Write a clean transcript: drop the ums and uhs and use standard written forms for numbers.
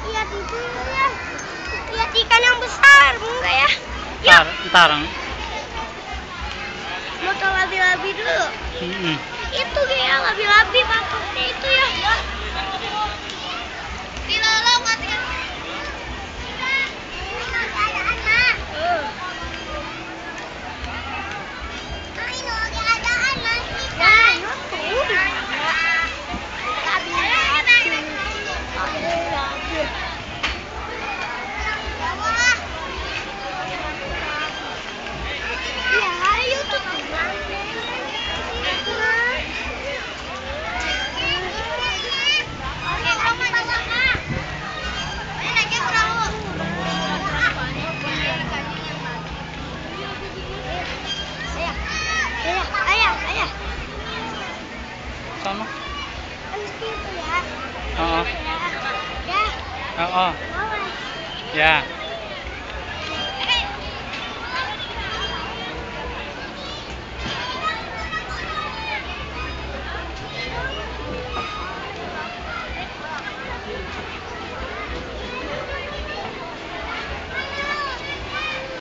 Lihat itu ya. Lihat ikan yang besar, enggak ya? Ntar. Motor labi-labi dulu. Itu kayak labi-labi patutnya itu ya. Dilalong katanya. Ayah. Sana. Itu ya. Oh. Ya. Oh. Ya.